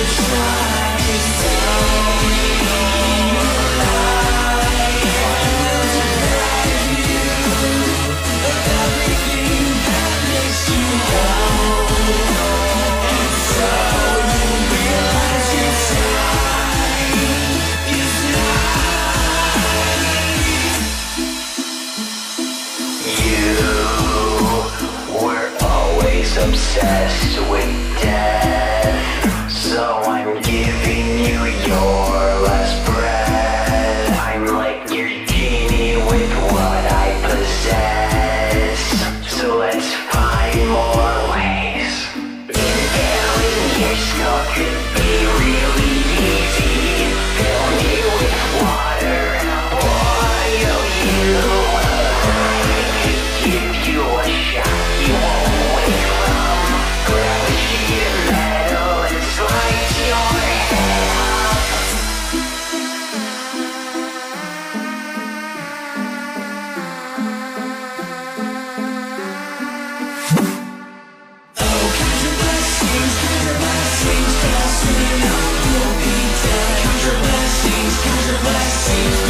Obsessed with death, so I'm giving you your last breath. I'm like your genie with what I possess, so let's find more ways. Inhaling your skull could be really easy. Fill me with water and I'll boil you. I could give you a shot you won't wake from. Grab a sheet of metal and slice your head off. Oh, count your blessings, just so you know you'll be dead. Count your blessings,